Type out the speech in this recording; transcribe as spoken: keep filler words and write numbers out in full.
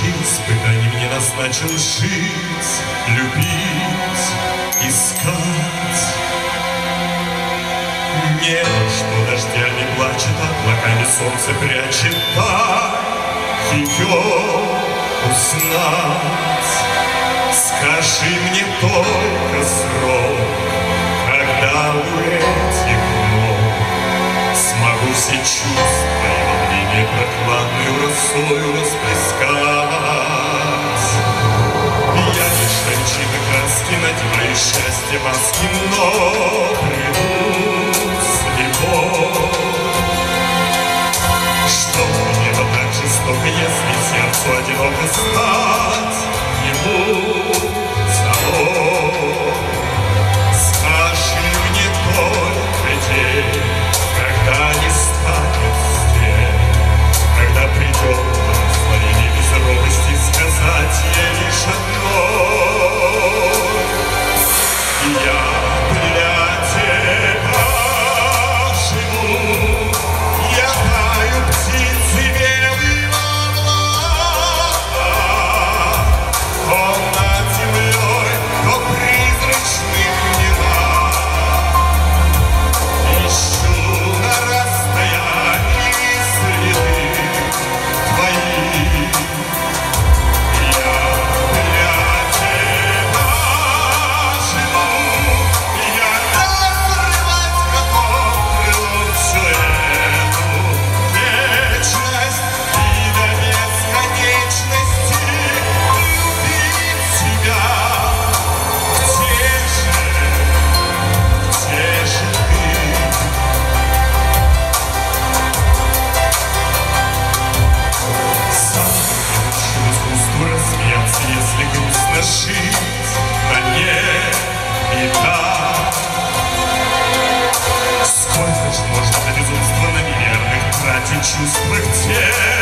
научил, испытаний мне назначил жить, любить, искать. Небо, что дождями плачет, облаками солнце прячет, дай ее узнать. Скажи мне только срок, когда у этих ног смогу все чувства и волнения прохладную росою расплескать. Я лишь женщины краски, надеваю счастье маски, но приду слепо. Что мне вот так жестоко, если сердцу одиноко стать ему само? Скажи мне только день, когда не станет стен, когда придет благословение без робости сказать ей лишь одно: я для тебя живу, я таю птицы белые в облаках, он над землей до призрачных мирах. Ищу на расстоянии следы твои. Я для тебя живу, я разрывать готов крылом всю эту вечность и до бесконечности любить тебя. Где же, где же ты? Сам я учу искусству рассмеяться, если грустно жить, но не беда. Сколько ж можно до безумства на неверных тратить чувствах, где